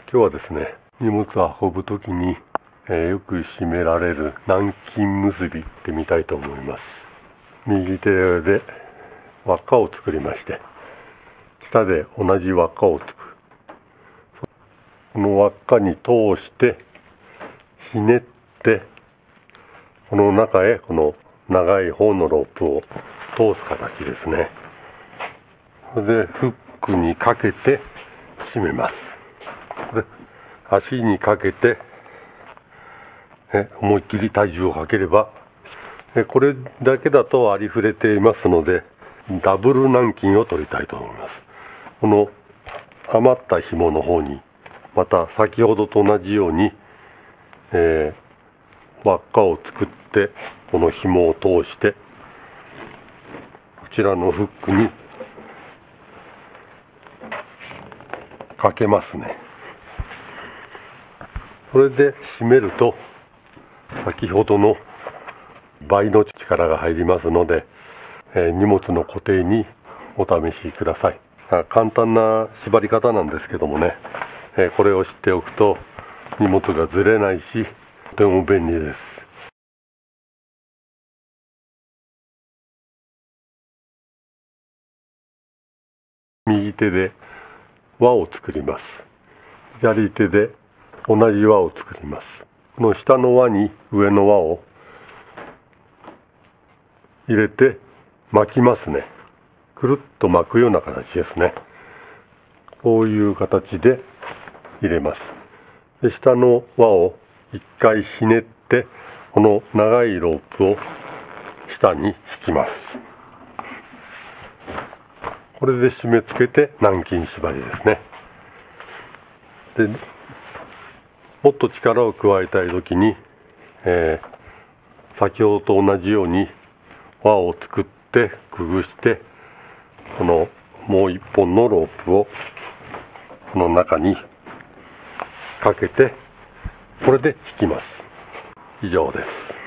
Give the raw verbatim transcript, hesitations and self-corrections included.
今日はですね、荷物を運ぶときに、えー、よく締められる南京結びってみたいと思います。右手で輪っかを作りまして、下で同じ輪っかを作る。この輪っかに通してひねって、この中へこの長い方のロープを通す形ですね。それでフックにかけて締めます。で足にかけてえ思いっきり体重をかければ、えこれだけだとありふれていますので、ダブル南京を取りたいと思います。この余った紐の方にまた先ほどと同じように、えー、輪っかを作ってこの紐を通してこちらのフックにかけますね。それで締めると先ほどの倍の力が入りますので、えー、荷物の固定にお試しください。簡単な縛り方なんですけどもね、えー、これを知っておくと荷物がずれないし、とても便利です。右手で輪を作ります。左手で同じ輪を作ります。この下の輪に上の輪を入れて巻きますね。くるっと巻くような形ですね。こういう形で入れます。で、下の輪を一回ひねって、この長いロープを下に引きます。これで締め付けて南京縛りですね。で、もっと力を加えたいときに、えー、先ほどと同じように輪を作ってくぐして、このもう一本のロープをこの中にかけて、これで引きます。以上です。